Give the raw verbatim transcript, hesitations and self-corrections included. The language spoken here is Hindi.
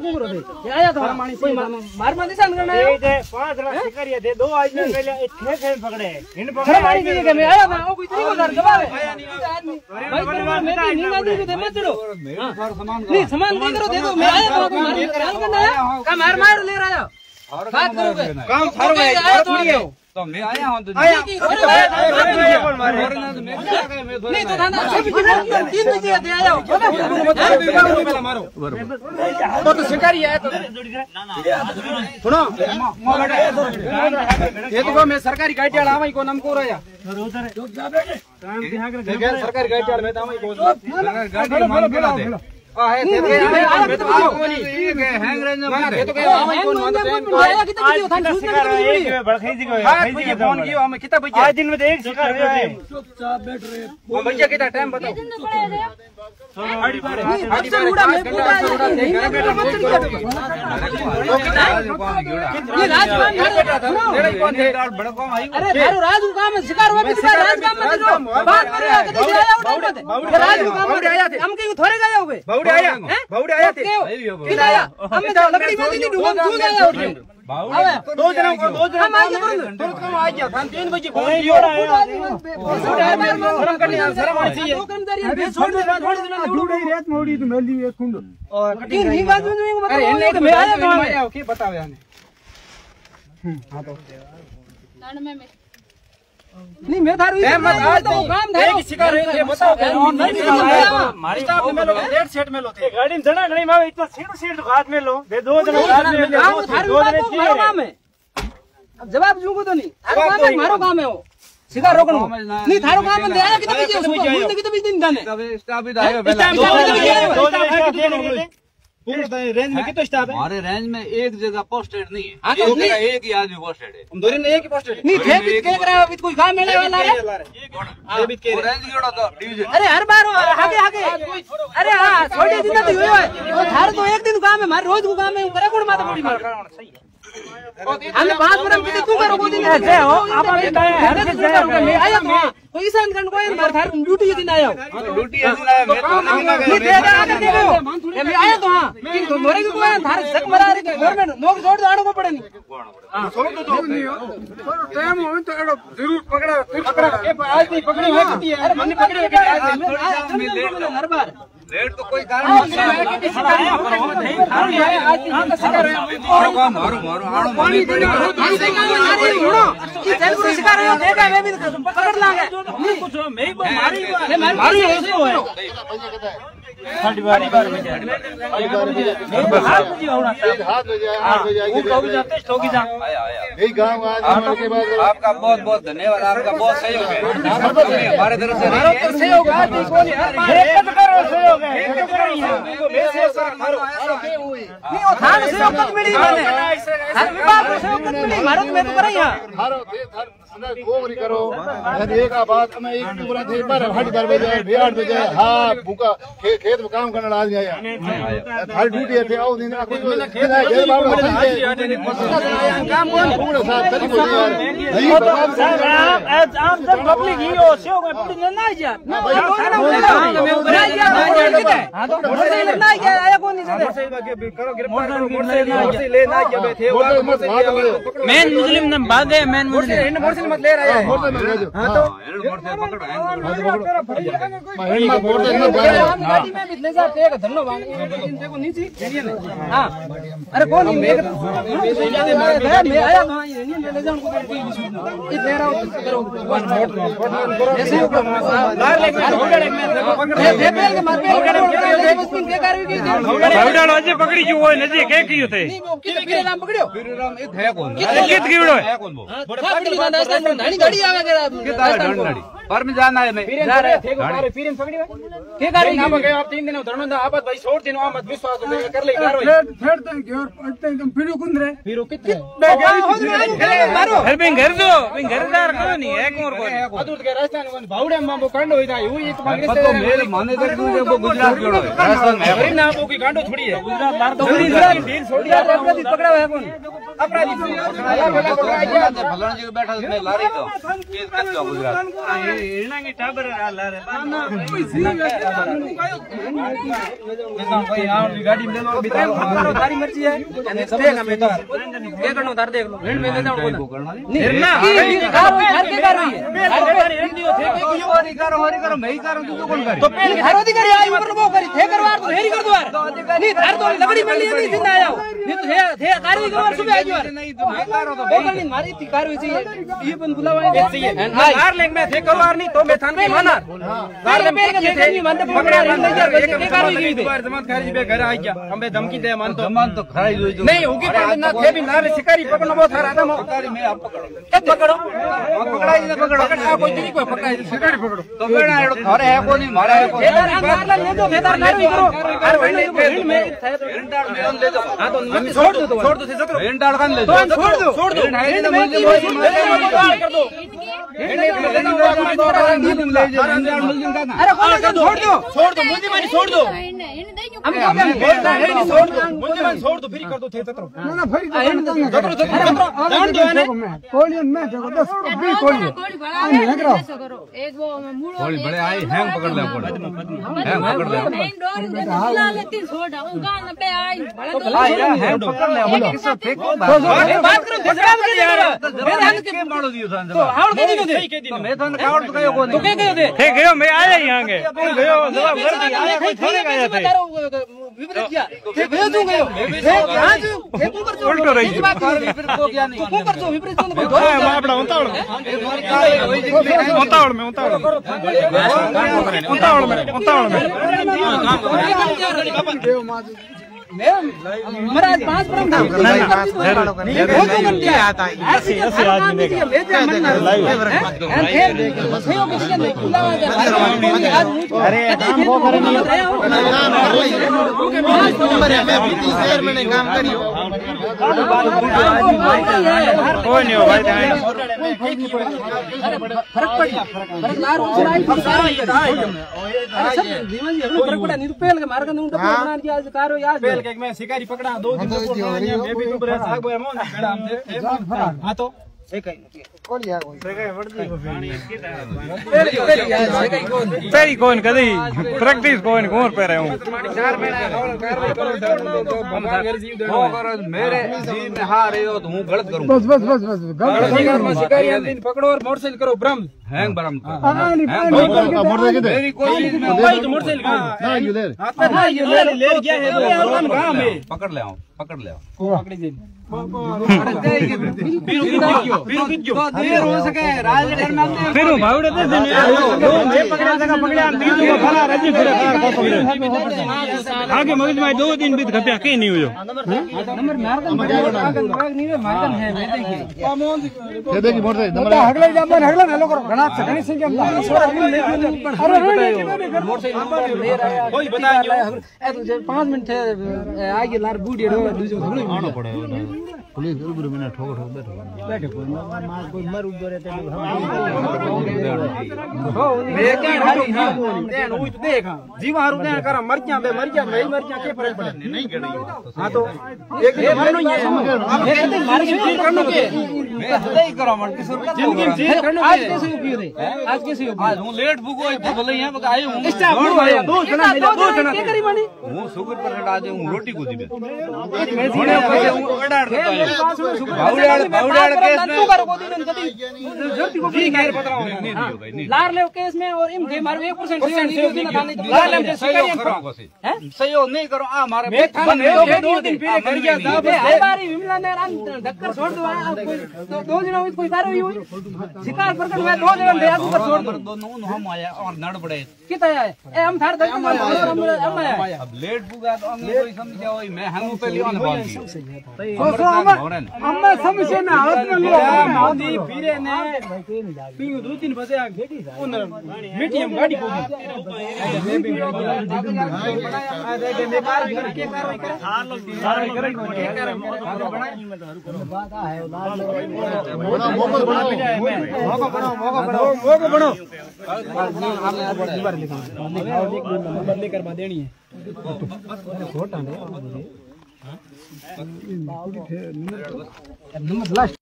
कुंगरो थे ये आया था कोई मार मार निशान करना है ये पांच लाख शिकारिया थे दो आज ने पहले छह छह पकड़े इन पकड़े मारी की के मैं आया था वो कोई तरीका कर दबा है भाई मेरी नींद आती थी मत चलो नहीं सामान नहीं करो दे दो मैं आया था मार करना है का मार मार ले रहा है बात करोगे काम थारो है थोड़ी है तो मैं आया हूं तो आया नहीं तो थाना तीन बजे दे आया पहले मारो तो तो शिकारी है तो सुनो ये तो मैं सरकारी गाड़ी वाला आवा को नमको रहा उधर काम दिखा कर सरकारी गाड़ी वाला मैं तो आवा को गाड़ी मान मिला दे आ है ते मैं तो कोनी ये के हैंग रेंज में ये तो के आवा को मान तो आया कितना किलो थान यूज ना करो एक बड़खई जी को है जी फोन कियो हम कितना बजे आज दिन में एक शिकार है चुपचाप बैठ रहे हम भैया कितना टाइम बताओ गाड़ी पर अक्सर उड़ा मैं पूरा ये राजपाल बेटा था तेरे कौन थे बड़ा कौन आई अरे थारो राज काम है शिकार हुआ किसी राज काम मत करो बात कर रहा कभी आया उठा मत राज काम में आया थे हम कहीं थोड़े गए होगे बाउडे आया बाउडे आया थे किधर आया हम तो लकड़ी बांधी थी डूब डूब आया उठ बाउडे दो जना को दो जना हम आ गए तुरंत कम आ गया था तीन बजे फोन किया शर्म करनी शर्म आनी चाहिए दो कर्मचारी छोड़ दे छोड़ दे डूब रही रेत मोड़ी तो मेली एक कुंड और तीन नहीं बात में बता अरे मैं आया कहां आया की बताओ यानी हां तो नान में नहीं मैं थारू मैं मत आज तो काम थारो एक शिकार है ये बताओ हमारी स्टाफ में लो डेढ़ सेट में लो थे गाड़ी में जना नहीं मावे इतना सीट सीट हाथ में लो दे दो जना हाथ में ले दो जना मारो काम है अब जवाब दूंगा तो नहीं थारो काम है मारो काम है वो शिकार रोकनो नहीं थारो काम में दे आया कितना बजे उसको बोलते कितना बजे दिन जाने स्टाफ भी आया पहले दो जना पूरा रेंज में कितना स्टाफ है हमारे रेंज में एक जगह पोस्टेड नहीं है एक जगह एक ही आदमी पोस्टेड है हम दोनों ने एक ही पोस्टेड नहीं थे बीत के रहा है कोई काम मिलने वाला है ये बीत के रेंज जोड़ा तो डिवीजन अरे हर बार आगे आगे अरे हां छोटे दिन तो हुए वो थार तो एक दिन काम है हमारे रोज को काम है करे कोण माता बड़ी मार सही है हमने पांच मिनट में तू करो दिन ऐसे हो आप बताएं हर से करोगे मैं आया तो कोई सान करन कोई मार थार ड्यूटी दिन आया हां तो ड्यूटी दिन आया मैं तो नहीं दे आगे देखो मैं आया तो हां कि तो मोरे को थार सक मरा रे गवर्नमेंट नौकरी छोड़ दो आड़ो को पड़े नहीं हां छोड़ दो तो नहीं हो थोड़ा टाइम हो तो एड़ो जरूर पकड़ा पकड़ा के आज नहीं पकड़ी है कितनी है अरे मैंने पकड़ी है आज मैं लेट हर बार लेट तो कोई कारण नहीं है मारो मारो आड़ो पानी पड़ी छोड़ो ये चल पूरी शिकार है देखा मैं भी पकड़ लांगे नहीं कुछ मैं मारी मारी ऐसे हो है साढ़े बारह बार बजे हाथ बजे होना एक हाथ बजे आठ बजे आएगी वो कभी जाते ठोकी जा आया आया यही गांव आज के बाद आपका बहुत बहुत धन्यवाद आपका बहुत सहयोग है हमारे तरफ से हमारा तो सहयोग है कौन एक करो सहयोग है एक करो है मैं सहयोग कर मारो नहीं वो थान सहयोग कब मिली मैंने हर विभाग को सहयोग कब मिली मारो मैं तो कर यहां मारो गोबरी करो एक बात मैं एक पूरा थे पर हट बार बजे आठ बजे हां भूखा खेत में काम करने आदमी आया थारी ड्यूटी थे आओ दिन कोई खेत है घेर बाबू काम कौन पूरा साथ चली गई यार आप आप जब पब्लिक ही हो सो में पब्लिक ना जा ना मैं बना गया हां तो मोटरसाइकिल ना गया आया कौन नहीं से करो गिरफ्तार मोटरसाइकिल ले ना गया थे मेन मुस्लिम ने भागे मेन मुस्लिम मत ले रहा है हां तो मोटर पकड़ो मैं मोटर में गाड़ी में भी ले जाते हैं धन्नो बांध देखो नीचे हां अरे कौन मैं आया तो ये ले जाऊं को ये ले रहा हूं करो ऐसे बाहर ले पकड़ दे पेल के मार पे स्पिन के कर की भावडालो आज पकड़ी जो होय नजी के कियो थे किते राम पकड़ियो राम एक है कौन कित कीड़ो है कौन वो पकड़ी बांधा नानी गाड़ी आवे करा किता ढंडी पर में जाना है मैं जा रहे थे को मारे फिर पकड़ी के गाड़ी ना पकड़े आप तीन दिन धरनो दा आपत भाई छोड़ दिन मत विश्वास कर ले कार्रवाई फेर दे घर पड़ते एकदम फिरो कुंदरे फिरो कितने मारो फिर बिन घर दो बिन घरदार को नहीं है कौन को अदूर के राजस्थान में भावड़े में वो कांडो होता है ये तो कांग्रेस से मेरे माने तक वो गुजरात जोड़ो राजस्थान में ना वो की कांडो छोड़ी है गुजरात बाहर तो गुजरात दिन छोड़ी पकड़ा है कौन अपराधी फलाना जी बैठा मैं लारी तो केस कर दो गुजरात एना की टाबर ला रे कोई आउं गाड़ी में ले लो तारी मर्जी है देख हमें तो एक नो तार देख लो रेंड में ले जाओ नहीं ना कार के कर रही है घर पे रेंड दियो थे के क्यों नहीं करो हरी करो मैं ही करूं तू कौन करे तो पेल के हर अधिकारी आई ऊपर वो करी थे करवार तो हेरी कर द्वार नहीं तार तो लकड़ी मिल नहीं दिन आया नहीं तो थे थे तारी करवार सुबह आई द्वार नहीं तो मैं करो तो बोल नहीं मारी थी कार हुई ये बन बुलावा चाहिए कार लेंग में थे करवार नहीं तो मैं थान के माना कार ले पेल के थे नहीं मानते पकड़ा नहीं जा के कार हुई थी बार जमात खारिज पे घर आ गया हमें धमकी दे मान तो मान तो खारिज हुई नहीं होगी पर ना थे भी ना शिकारी पकड़ना बहुत सारा था शिकारी मैं आप पकड़ो कब पकड़ो पकड़ाई ना पकड़ो कोई नहीं कोई पकड़ाई शिकारी पकड़ो तो बेड़ा अरे है को नहीं मारा है को कार ले दो मेदार कारवाई करो अरे में में रेंडाल में ले दो हां तो छोड़ दो छोड़ दो सत्रह रेंडाल कान ले दो छोड़ दो छोड़ दो कर दो अरे कर दो छोड़ दो छोड़ दो मुझे मानी छोड़ दो हम छोड़ दो मुझे मानी छोड़ दो फिर कर दो थे सत्रह ना ना फिर सत्रह सत्रह जान दो है कोलियन में जबरदस्त भी कोलियन लग रहा एक वो कोली बड़े आई हैंग पकड़ ले कोली हैंग पकड़ ले हैंग डोर ला लेती छोड़ उनका न पे आई बड़ा हैंग पकड़ ले बोलो किससे फेंको बात करो झगड़ा कर यार मेरे हाथ के मारो दियो सान तो हाउड़ के दियो तो मैं तो कावड़ तो कयो को तो के गयो थे थे गयो मैं आया यहां के कौन गयो जवाब कर दिया आया कोई थोड़े गया थे विपरीत किया थे गयो तू गयो हां तू थे तू कर उल्टो रही विपरीत को क्या नहीं तू कर दो विपरीत को मैं अपना उतावड़ उतावड़ में उतावड़ उतावड़ में उतावड़ में मेरा आज पांच परम था क्या आता है ऐसे ऐसे आदमी देख अरे काम वो करे नहीं मैंने काम करियो कोई नहीं हो भाई फर्क पड़ गया फर्क लार फर्क पड़ा नहीं तो पेल के मार के नहीं तो बना दिया आज कारो याद एक मैं शिकारी पकड़ा दो दिन तक मैं भी ऊपर साग बोया मोन बेड़ा हम हां तो एक ही कौन यार कोई वर्दी तेरी कौन कदी प्रैक्टिस कौन कौन पे रहे हूं चार महीना कार्रवाई करो हम घर जीव दे मेरे जी में हां रहे हो तो हूं गलत करूं बस बस बस बस गलत में शिकारी हम दिन पकड़ो और मोटरसाइकिल करो ब्रह्म हैंग ब्रह्म हां नहीं मोटरसाइकिल मेरी कोशिश में भाई तो मोटरसाइकिल हां ये ले हां ये ले ले गया है गांव में पकड़ ले आओ पकड़ ले आओ पकड़ी दे देर हो सके राजनगर में फिर भावड़े दे दे मैं पकड़ा सका पकड़ा तीन को फला रजी फिर आगे मगज में दो दिन बीत गया के नहीं हुयो नंबर मारगन नहीं मारगन है मैं देखिए ये देखिए मोटर नंबर अगले जब अगले हेलो करो घना घनी संख्या में अरे मोटरसाइकिल कोई बताइयो पाँच मिनट आगे लार बूढ़ी रो दूसरे आना पड़ेगा पुलिस गुरु में ठोक ठोक बैठो बैठो कोई मार कोई मर उधर रहते हो मैं क्या हारी हां देन ओई तो देख जीव हारू देन कर मर जा बे मर जा नहीं मर जा के फर्क पड़े नहीं गड़ी हां तो एक ये मानो ये कहते मार के ठीक करनो के मैं नहीं करो मन की सुरक्षा जिंदगी में ठीक करनो आज कैसे उपयोग है आज कैसे उपयोग आज हूं लेट भूगो भले यहां पे आयो हूं स्टाफ दो जना मिले दो जना के करी मानी हूं शुगर पर आज हूं रोटी को दिबे होने पैसे हूं अडाड़ बावड़ाड़ बावड़ाड़ केस में तू करो गोदी में कदी जल्दी को भी खैर पता नहीं दियो भाई नहीं लार ले केस में और इम दे मारो एक परसेंट से नहीं लार ले शिकारी करो हैं सहयोग नहीं करो आ मारे दो दिन फिर कर गया दाब हर बारी विमला ने धक्कर छोड़ दो तो दो दिन हुई कोई कार्रवाई हुई शिकार प्रकट हुआ दो दिन दे ऊपर छोड़ दो दोनों हम आया और नड़ पड़े कितना आया ए हम थार धक्का मार हम आया अब लेट पुगा तो अंग कोई समझा होई मैं हम पे लियो न बात अम्मा समस्या में हाथ में लो मोदी फिरे ने पिंग दो तीन बजे आ उन मीडियम गाड़ी को मैं भी आ देखे मैं कार के कार्रवाई करे कार्रवाई करे के करे बनाई में तो बात है मोको बनाओ मोको बनाओ मोको बनाओ मोको बनाओ आपने दीवार लिखा नंबर लेकर बा देनी है छोटा है नंबर